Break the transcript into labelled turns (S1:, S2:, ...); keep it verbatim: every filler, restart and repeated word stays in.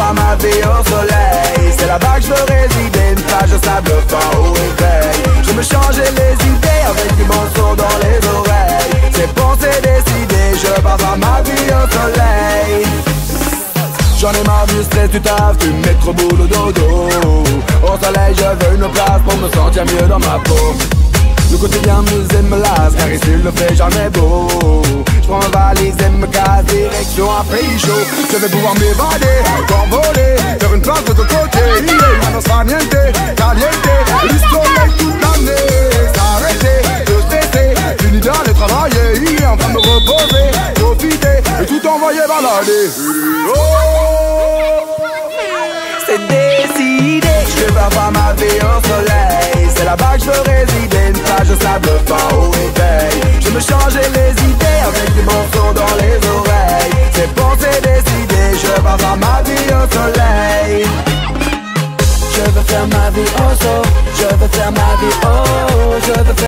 S1: faire ma vie au soleil. C'est là-bas que je veux résider, une plage de sable fin au réveil. Je me changer les idées avec du morceau dans les oreilles. C'est pensé, décidé, je veux pas faire ma vie au soleil. J'en ai marre du stress, tu taffes, du métro, boulot, dodo. Au soleil, je veux une place pour me sentir mieux dans ma peau. Le quotidien musée me lasse, car ici le fait jamais beau. J'prends ma valise et me casse, direction un pays chaud. Je vais pouvoir m'évader, t'envoler, faire une place de ton côté. Yeah, non sera niente, caliente, du soleil toute l'année. S'arrêter, de stresser, fini d'aller travailler. Yeah, en train de me reposer, profiter, et tout envoyer balader. Oh, c'est décidé, je vais faire ma vie au soleil. C'est là-bas que je veux résider, une plage de sable fin au réveil. Je me changer les idées avec des morceaux dans les oreilles. C'est pensé, décidé, je veux faire ma vie au soleil. Je veux faire ma vie au soleil, je veux faire ma vie au, je veux faire